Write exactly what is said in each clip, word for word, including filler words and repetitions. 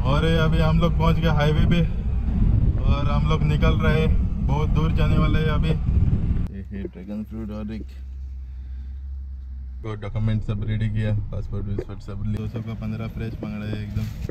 और ये अभी हम लोग पहुंच गए हाईवे पे और हम लोग निकल रहे हैं, बहुत दूर जाने वाले हैं अभी। ये है ड्रैगन फ्रूट और एक डॉक्यूमेंट सब रेडी किया, पासपोर्ट वासपोर्ट सब लिया। दो सौ का पंद्रह फ्रेश मांग रहे हैं एकदम।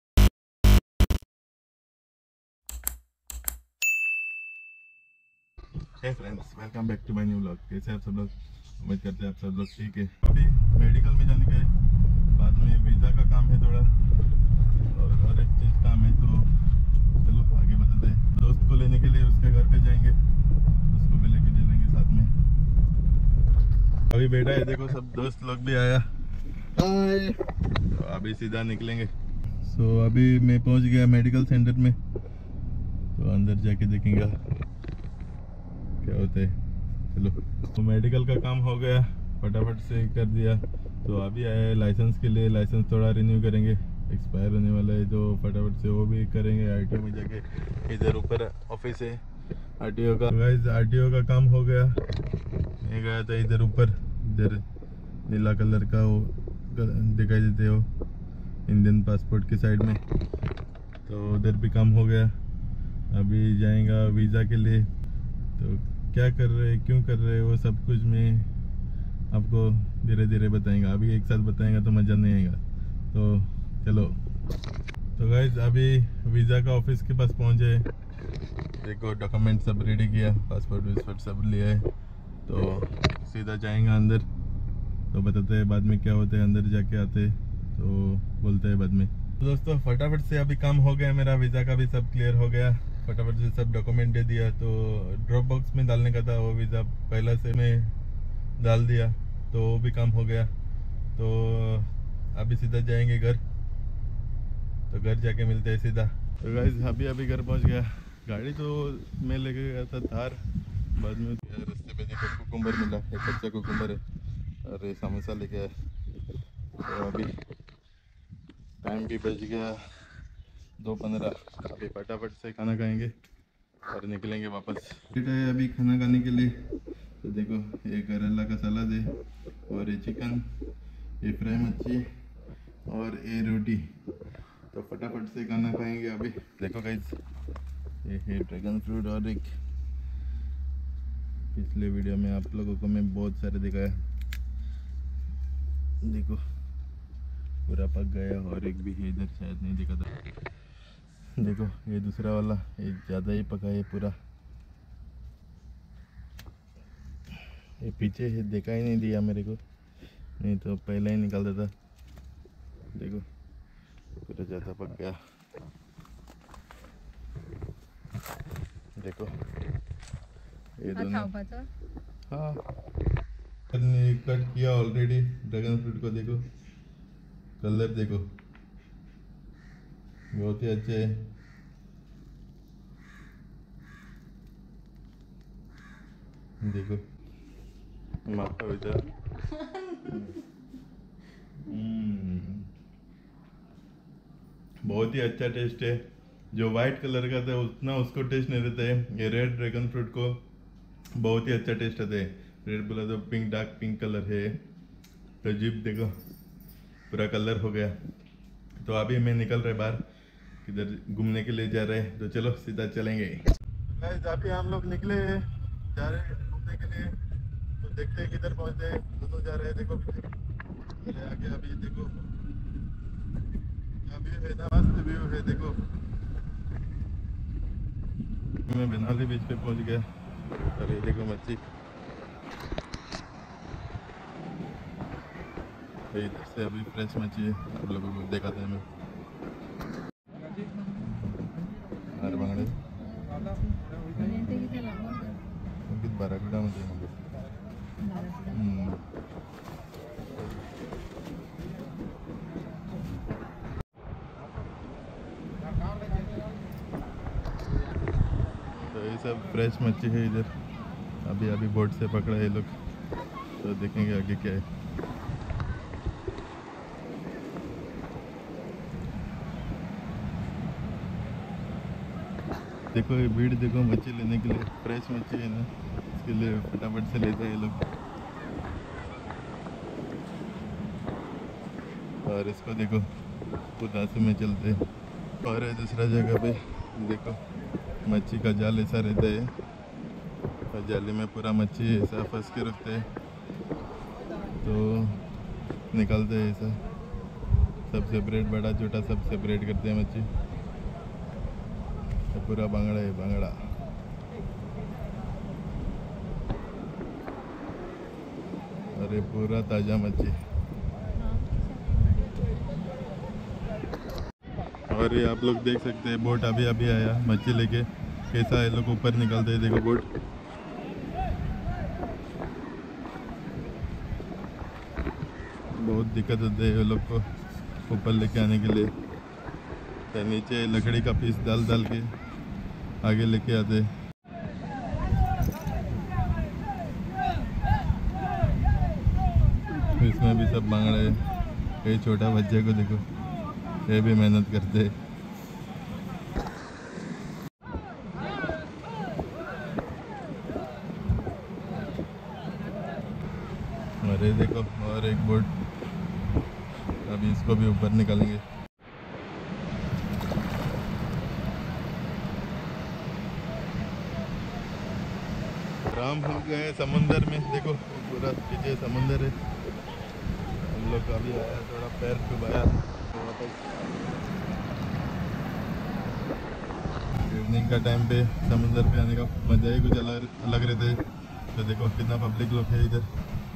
Hey friends, welcome back to my new vlog. कैसे आप सब लोग? उम्मीद करते हैं आप सब लोग ठीक है। अभी मेडिकल में जाने का है, बाद में वीज़ा का काम है थोड़ा और हर एक चीज़ काम है, तो चलो आगे बताते हैं। दोस्त को लेने के लिए उसके घर पे जाएंगे, उसको भी लेके चलेंगे साथ में। अभी बैठा है देखो, सब दोस्त लोग भी आया, तो अभी सीधा निकलेंगे। सो so, अभी मैं पहुंच गया मेडिकल सेंटर में, तो अंदर जाके देखेंगे क्या होता है। चलो, तो मेडिकल का काम हो गया, फटाफट से कर दिया। तो अभी आया है लाइसेंस के लिए, लाइसेंस थोड़ा रिन्यू करेंगे, एक्सपायर होने वाला है, तो फटाफट से वो भी करेंगे। आरटीओ में जाके, इधर ऊपर ऑफिस है आरटीओ का। गाइस आरटीओ का काम हो गया। मैं गया था इधर ऊपर, इधर नीला कलर का वो दिखाई देते हो इंडियन पासपोर्ट के साइड में, तो उधर भी काम हो गया। अभी जाएगा वीज़ा के लिए, तो क्या कर रहे हैं, क्यों कर रहे हैं, वो सब कुछ मैं आपको धीरे धीरे बताएंगा। अभी एक साथ बताएंगा तो मज़ा नहीं आएगा, तो चलो। तो गाइस अभी वीज़ा का ऑफिस के पास पहुंचे, देखो डॉक्यूमेंट सब रेडी किया, पासपोर्ट वासपोर्ट सब लिया है, तो सीधा जाएंगे अंदर। तो बताते हैं बाद में क्या होता है, अंदर जाके आते तो बोलते हैं बाद में। तो दोस्तों फटाफट से अभी काम हो गया मेरा, वीज़ा का भी सब क्लियर हो गया, फटाफट से सब डॉक्यूमेंट दे दिया। तो ड्रॉप बॉक्स में डालने का था वो वीज़ा, पहला से मैं डाल दिया, तो वो भी काम हो गया। तो अभी सीधा जाएंगे घर, तो घर जाके मिलते हैं सीधा। तो गाइस अभी अभी घर पहुंच गया। गाड़ी तो मैं लेके गया था थार, बाद में रास्ते पे देखो कुकुम्बर मिला, एक कच्चा कुकुम्बर है और ये समोसा लेके आया। तो अभी टाइम भी बच गया दो पंद्रह, अभी फटाफट से खाना खाएंगे और निकलेंगे वापस। बेटा है अभी खाना खाने के लिए, तो देखो ये करेला का सलाद है और ये चिकन, ये फ्राई मच्छी और ये रोटी। तो फटाफट से खाना खाएंगे अभी। देखो गाइस ये है ड्रैगन फ्रूट और एक पिछले वीडियो में आप लोगों को मैं बहुत सारे दिखाया, देखो पूरा पक गया और एक भी है इधर, शायद नहीं दिखा था। देखो ये दूसरा वाला, ये ज़्यादा ही पका है पूरा, ये पीछे है देखा ही नहीं दिया मेरे को, नहीं तो पहले ही निकाल देता। देखो पूरा ज़्यादा पक गया, देखो ये दोनों। हाँ कट किया ऑलरेडी ड्रैगन फ्रूट को, देखो कलर देखो बहुत ही अच्छे है। देखो माथा बेटा बहुत ही अच्छा टेस्ट है। जो वाइट कलर का था उतना उसको टेस्ट नहीं रहता है, ये रेड ड्रैगन फ्रूट को बहुत ही अच्छा टेस्ट आता है। रेड बोला तो पिंक, डार्क पिंक कलर है। तो जीप देखो पूरा कलर हो गया। तो अभी मैं निकल रहे बाहर, किधर घूमने के लिए जा रहे हैं, तो चलो सीधा चलेंगे। गाइस अभी हम लोग निकले हैं, जा रहे हैं घूमने के लिए, तो देखते हैं किधर पहुंचते हैं। दोनों जा रहे हैं, देखो पीछे आगे अभी देखो व्यू है ना, मस्त व्यू है। देखो मैं बेनाली बीच पे पहुंच गया और ये देखो मच्छी, इधर से अभी फ्रेश मच्छी है, आप लोगों को देखा था मैं। अरे बांगड़े बारागुड़ा मध्ये मग तो ये सब फ्रेश मच्छी है इधर, अभी अभी बोट से पकड़ा है ये लोग, तो देखेंगे आगे क्या है। देखो ये भीड़ देखो मच्छी लेने के लिए, फ्रेश मच्छी है ना, इसके लिए फटाफट से लेते हैं ये लोग। और इसको देखो खुद आंसू में चलते हैं। और है दूसरा जगह पे देखो मच्छी का जाल ऐसा रहता है और जाली में पूरा मच्छी ऐसा फंस के रखते हैं तो निकालते हैं ऐसा सब सेपरेट बड़ा छोटा सब सेपरेट करते हैं मच्छी। तो पूरा बांगड़ा है बांगड़ा। अरे पूरा ताज़ा मच्छी। और ये आप लोग देख सकते हैं बोट अभी अभी आया मच्छी लेके कैसा है लोग ऊपर निकलते हैं देखो बोट। बहुत दिक्कत होती है लोग को ऊपर लेके आने के लिए तो नीचे लकड़ी का पीस डाल डाल के आगे लेके आते। इसमें भी सब बांगड़ा है। ये छोटा बच्चे को देखो ये भी मेहनत करते हैं। अरे देखो और एक बोट अभी इसको भी ऊपर निकालेंगे। राम हम गए समुंदर में देखो पूरा पीछे समुंदर है। हम लोग अभी आया थोड़ा पैर डुबाया तो वापस। इवनिंग का टाइम पे समुंदर पे आने का मजा ही कुछ अलग अलग रहता है। तो देखो कितना पब्लिक लोग है इधर।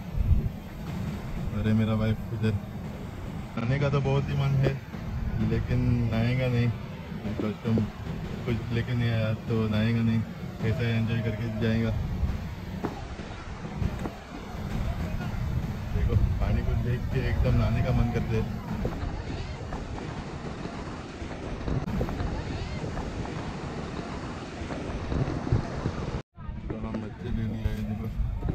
अरे मेरा वाइफ इधर नहाने का तो बहुत ही मन है लेकिन नहाएगा नहीं। कॉस्ट्यूम कुछ लेके नहीं आया तो नहाएगा नहीं कैसा एंजॉय करके जाएगा। देखो पानी को देख के एकदम नहाने का मन करते है। तो हम मच्छी लेने आए देखो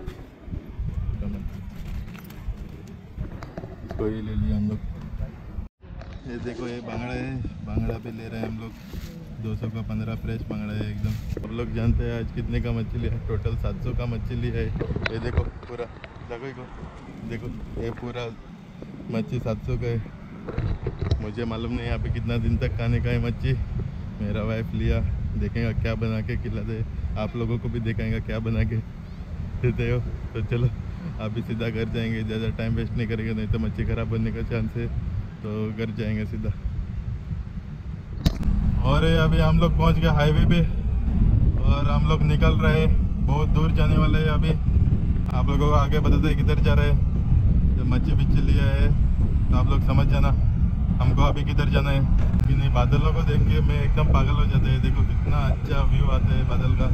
इसको ही ले लिया हम लोग। ये देखो ये बांगड़ा है बांगड़ा पे ले रहे हैं हम लोग दो सौ का पंद्रह फ्रेश बांगड़ा है एकदम। सब लोग जानते हैं आज कितने का मछली है टोटल सात सौ का मछली है। ये देखो पूरा देखो को देखो ये पूरा मच्छी सात सौ का है। मुझे मालूम नहीं यहाँ पे कितना दिन तक खाने का है मच्छी। मेरा वाइफ लिया देखेगा क्या बना के खिलाते। आप लोगों को भी दिखाएगा क्या बना के देते हो। तो चलो अभी सीधा घर जाएंगे ज़्यादा टाइम वेस्ट नहीं करेंगे नहीं तो मच्छी ख़राब बनने का चांस है। तो घर जाएंगे सीधा। और अभी हम लोग पहुंच गए हाईवे पे और हम लोग निकल रहे बहुत दूर जाने वाले हैं। अभी आप लोगों को आगे बताते हैं किधर जा रहे हैं। जब मच्छी बिच्छी लिया है तो आप लोग समझ जाना हमको अभी किधर जाना है कि नहीं। बादलों को देख के मैं एकदम पागल हो जाते हैं। देखो कितना अच्छा व्यू आता है बादल का।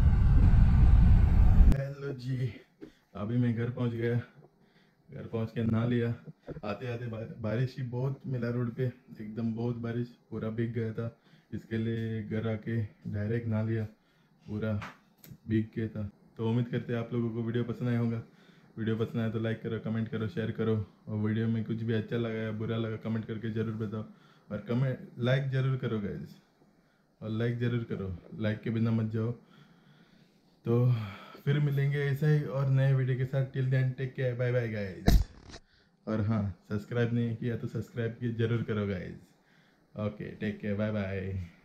हेलो जी अभी मैं घर पहुंच गया। घर पहुंच के नहा लिया। आते आते बारिश ही बहुत मिला रोड पे एकदम बहुत बारिश पूरा भीग गया था। इसके लिए घर आके डायरेक्ट नहा लिया पूरा भीग गया था। तो उम्मीद करते हैं आप लोगों को वीडियो पसंद आया होगा। वीडियो पसंद आया तो लाइक करो कमेंट करो शेयर करो और वीडियो में कुछ भी अच्छा लगा या बुरा लगा कमेंट करके ज़रूर बताओ और कमेंट लाइक ज़रूर करो गाइज और लाइक ज़रूर करो। लाइक के बिना मत जाओ। तो फिर मिलेंगे ऐसा ही और नए वीडियो के साथ। Till then take care bye bye guys. और हाँ सब्सक्राइब नहीं किया तो सब्सक्राइब की जरूर करो guys. Okay take care bye bye.